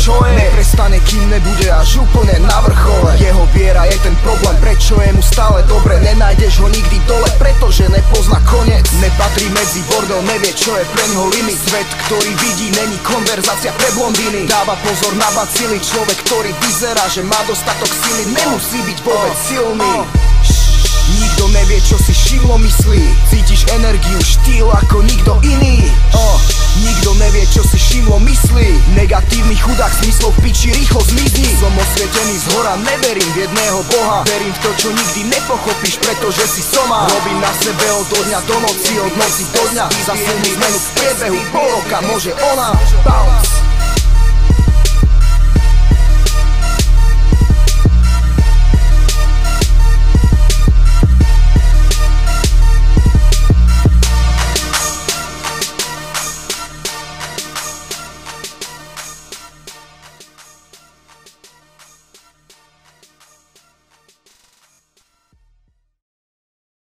čo je. Neprestane, kým nebude až úplne na vrchole. Jeho viera je ten problém, prečo je mu stále dobre. Nenájdeš ho nikdy dole, pretože nepozná koniec. Nepatrí medzi bordel, nevie čo je pre ňoho limit. Svet, ktorý vidí, není konverzácia pre blondíny. Dáva pozor na bacily, človek, ktorý vyzerá, že má dostatok sily, nemusí byť vôbec silný. Nikto nevie, čo si Šimlo myslí. Cítiš energiu, štýl ako nikto iný. Nikto nevie, čo si Šimlo myslí. Negatívny chudák smyslov v piči rýchlo zmizni. Som osvietený zhora, neverím v jedného boha. Verím v to, čo nikdy nepochopíš, pretože si soma. Robím na sebe od dňa do noci, od noci do dňa. Za silnú zmenu v priebehu pol roka môže ona bounce.